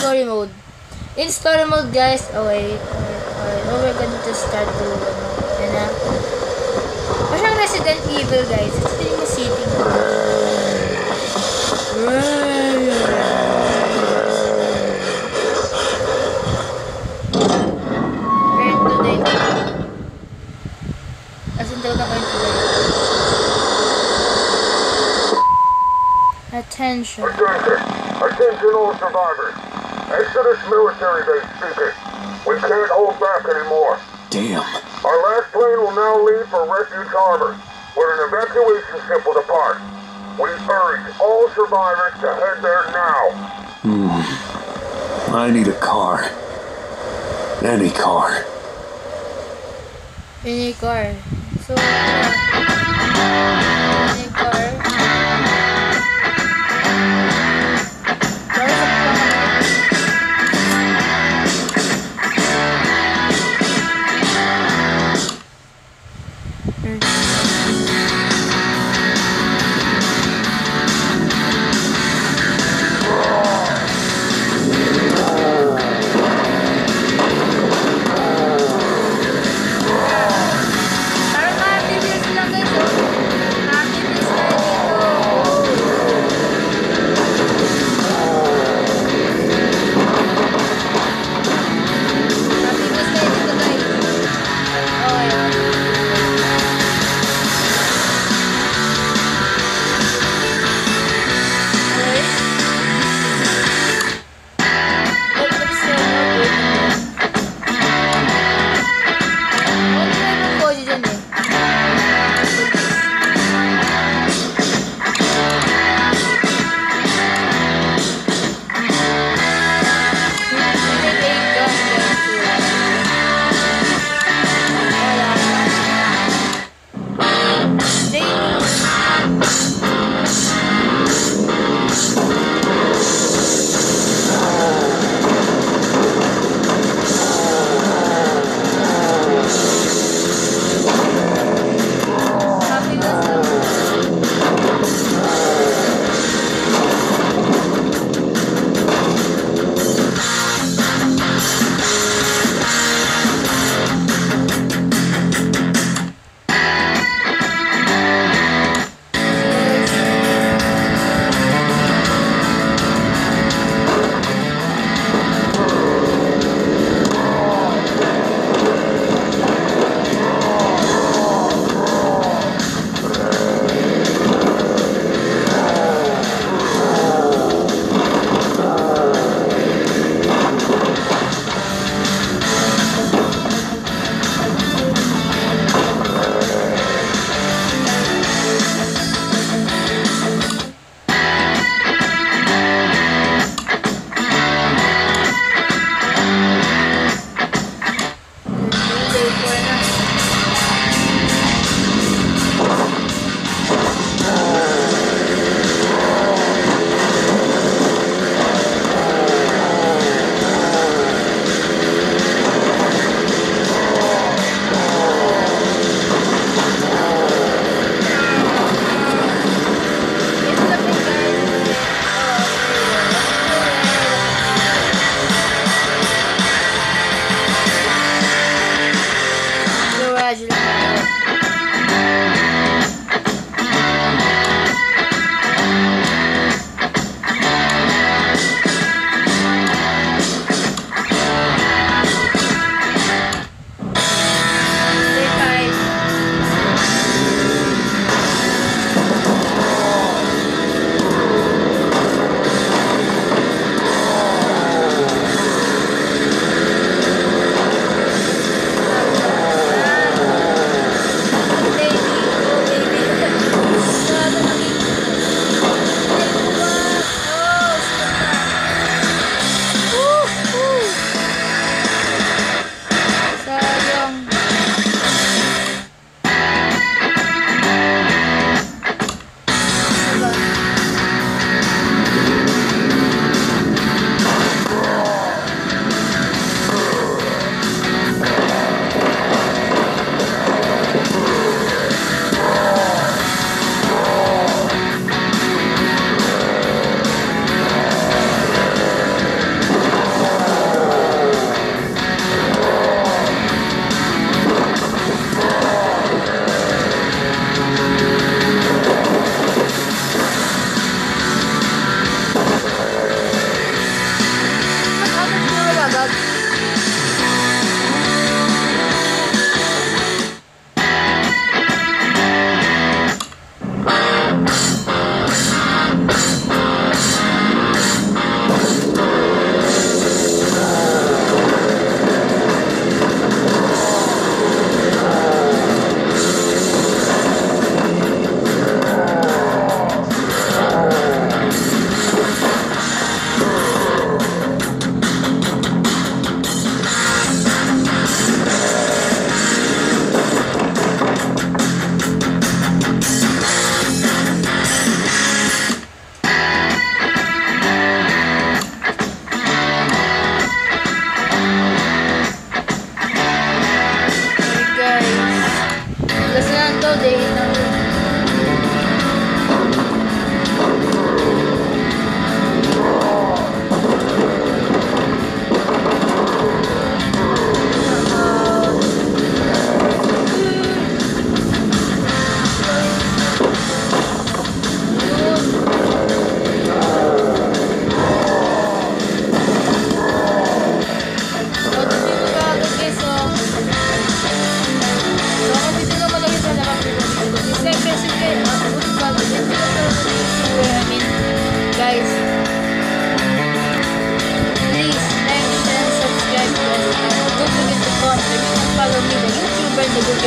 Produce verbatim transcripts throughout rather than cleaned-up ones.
story mode. In story mode, guys, oh wait, alright, oh, we're going to start to, ano, yan na. Masyang Resident Evil, guys. Ito yung city. We're today. As in, talaga kayo today. Attention. Attention. Attention all survivors. Exodus military base speaking. We can't hold back anymore. Damn. Our last plane will now leave for Refuge Harbor, where an evacuation ship will depart. We urge all survivors to head there now. Hmm. I need a car. Any car. Any car. So, uh, any car.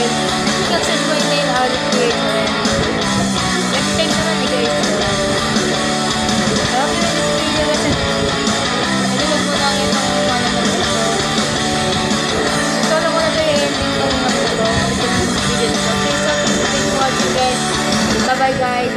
You can search my name, I'll create already. Next time naman eh guys. I hope you like this video guys. Pwede wag mo lang yung mga naman ito. Ito na muna ito yung ending ko naman ito. Ito yung video nito. Okay, so thank you for watching guys. Bye bye guys.